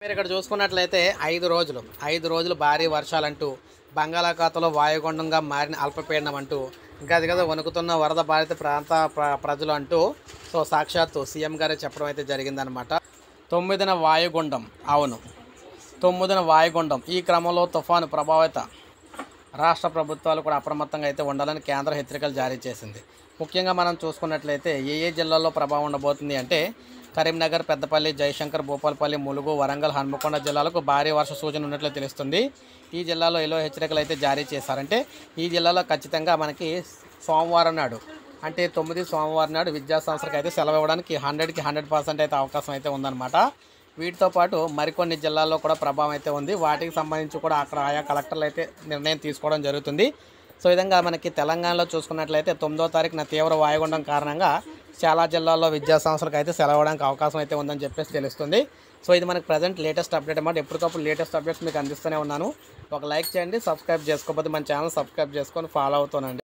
మీరు ఇక్కడ చూసుకున్నట్లయితే 5 రోజులు భారీ వర్షాలంటూ బంగాళాఖాతంలో వాయుగుండంగా మారిన అల్పపీడనం అంటూ ఇంకా అది కదా వణుకుతున్న వరద బాధిత ప్రాంత ప్రజలు అంటూ సో సాక్షాత్తు సీఎం గారే చెప్పడం అయితే జరిగిందనమాట. 9వ వాయుగుండం, అవును 9వ వాయుగుండం. ఈ క్రమంలో తుఫాను ప్రభావిత రాష్ట్ర ప్రభుత్వాలు కూడా అప్రమత్తంగా అయితే ఉండాలని కేంద్రం హెచ్చరికలు జారీ చేసింది. ముఖ్యంగా మనం చూసుకున్నట్లయితే ఏ జిల్లాల్లో ప్రభావం ఉండబోతుంది అంటే కరీంనగర్, పెద్దపల్లి, జయశంకర్, భూపాలపల్లి, ములుగు, వరంగల్, హన్మకొండ జిల్లాలకు భారీ వర్ష సూచన ఉన్నట్లు తెలుస్తుంది. ఈ జిల్లాలో ఎల్లో హెచ్చరికలు అయితే జారీ చేశారంటే ఈ జిల్లాలో ఖచ్చితంగా మనకి సోమవారం నాడు అంటే 9 సోమవారం నాడు విద్యా సంస్థలకు అయితే సెలవు ఇవ్వడానికి 100కి 100% అయితే అవకాశం అయితే ఉందన్నమాట. వీటితో పాటు మరికొన్ని జిల్లాల్లో కూడా ప్రభావం అయితే ఉంది. వాటికి సంబంధించి కూడా అక్కడ ఆయా కలెక్టర్లు అయితే నిర్ణయం తీసుకోవడం జరుగుతుంది. సో ఈ విధంగా మనకి తెలంగాణలో చూసుకున్నట్లయితే 9వ తారీఖున తీవ్ర వాయుగుండం కారణంగా చాలా జిల్లాల్లో విద్యా సంస్థలకు అయితే సెలవు ఇవ్వడానికి అవకాశం అయితే ఉందని చెప్పేసి తెలుస్తుంది. సో ఇది మనకి ప్రజెంట్ లేటెస్ట్ అప్డేట్ అన్నమాట. ఎప్పటికప్పుడు లేటెస్ట్ అప్డేట్స్ మీకు అందిస్తూనే ఉన్నాను. ఒక లైక్ చేయండి, సబ్స్క్రైబ్ చేసుకోకపోతే మన ఛానల్ సబ్స్క్రైబ్ చేసుకొని ఫాలో అవుతానండి.